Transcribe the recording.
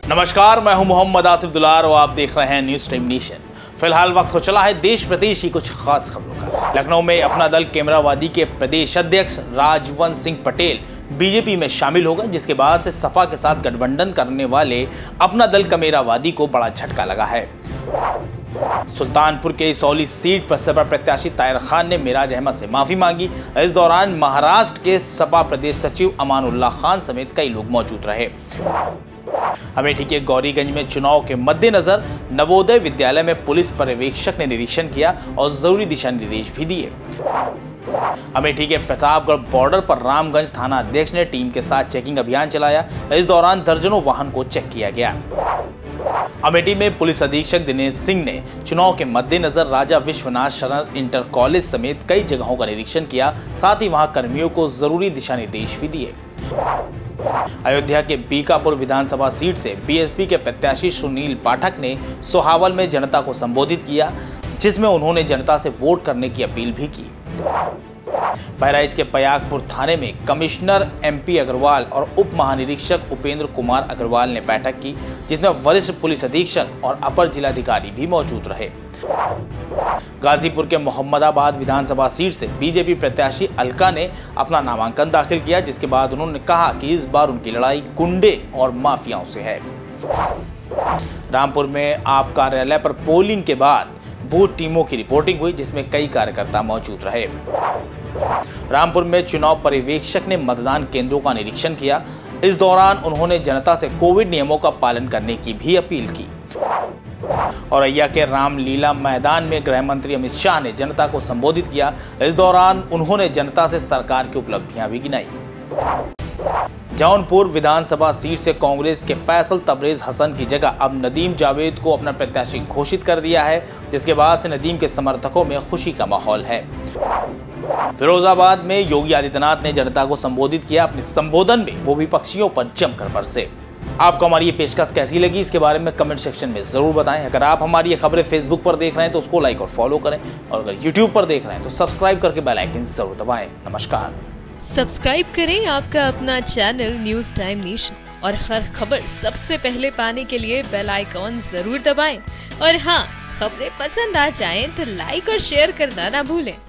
नमस्कार, मैं हूं मोहम्मद आसिफ दुलार और आप देख रहे हैं न्यूज टाइम नेशन। फिलहाल वक्त हो चला है देश प्रदेश की कुछ खास खबरों का। लखनऊ में अपना दल कैमरावादी के प्रदेश अध्यक्ष राजवंत सिंह पटेल बीजेपी में शामिल हो गए, जिसके बाद से सपा के साथ गठबंधन करने वाले अपना दल कैमरावादी को बड़ा झटका लगा है। सुल्तानपुर के इसौली सीट पर सपा प्रत्याशी ताहिर खान ने मिराज अहमद से माफी मांगी। इस दौरान महाराष्ट्र के सपा प्रदेश सचिव अमानुल्लाह खान समेत कई लोग मौजूद रहे। अमेठी के गौरीगंज में चुनाव के मद्देनजर नवोदय विद्यालय में पुलिस पर्यवेक्षक ने निरीक्षण किया और जरूरी दिशा निर्देश भी दिए। अमेठी के प्रतापगढ़ बॉर्डर पर रामगंज थाना अध्यक्ष ने टीम के साथ चेकिंग अभियान चलाया। इस दौरान दर्जनों वाहन को चेक किया गया। अमेठी में पुलिस अधीक्षक दिनेश सिंह ने चुनाव के मद्देनजर राजा विश्वनाथ शरण इंटर कॉलेज समेत कई जगहों का निरीक्षण किया, साथ ही वहां कर्मियों को जरूरी दिशा निर्देश भी दिए। अयोध्या के बीकापुर विधानसभा सीट से बीएसपी के प्रत्याशी सुनील पाठक ने सोहावल में जनता को संबोधित किया, जिसमें उन्होंने जनता से वोट करने की अपील भी की। बहराइच के पयागपुर थाने में कमिश्नर एमपी अग्रवाल और उप महानिरीक्षक उपेंद्र कुमार अग्रवाल ने बैठक की, जिसमें वरिष्ठ पुलिस अधीक्षक और अपर जिलाधिकारी भी मौजूद रहे। गाजीपुर के मोहम्मदाबाद विधानसभा सीट से बीजेपी प्रत्याशी अलका ने अपना नामांकन दाखिल किया, जिसके बाद उन्होंने कहा कि इस बार उनकी लड़ाई गुंडे और माफियाओं से है। रामपुर में आप कार्यालय पर पोलिंग के बाद बूथ टीमों की रिपोर्टिंग हुई, जिसमें कई कार्यकर्ता मौजूद रहे। रामपुर में चुनाव पर्यवेक्षक ने मतदान केंद्रों का निरीक्षण किया। इस दौरान उन्होंने जनता से कोविड नियमों का पालन करने की भी अपील की। औरैया के रामलीला मैदान में गृह मंत्री अमित शाह ने जनता को संबोधित किया। इस दौरान उन्होंने जनता से सरकार की उपलब्धियां भी गिनाई। जौनपुर विधानसभा सीट से कांग्रेस के फैसल तबरेज हसन की जगह अब नदीम जावेद को अपना प्रत्याशी घोषित कर दिया है, जिसके बाद से नदीम के समर्थकों में खुशी का माहौल है। फिरोजाबाद में योगी आदित्यनाथ ने जनता को संबोधित किया। अपने संबोधन में वो विपक्षियों पर जमकर बरसे। आपको हमारी ये पेशकश कैसी लगी, इसके बारे में कमेंट सेक्शन में जरूर बताएं। अगर आप हमारी ये खबरें फेसबुक पर देख रहे हैं तो उसको लाइक और फॉलो करें, और अगर यूट्यूब पर देख रहे हैं तो सब्सक्राइब करके बेल आइकन जरूर दबाएं। नमस्कार। सब्सक्राइब करें आपका अपना चैनल न्यूज टाइम नेशन, और हर खबर सबसे पहले पाने के लिए बेल आइकॉन जरूर दबाएं। और हाँ, खबरें पसंद आ जाएं तो लाइक और शेयर करना ना भूलें।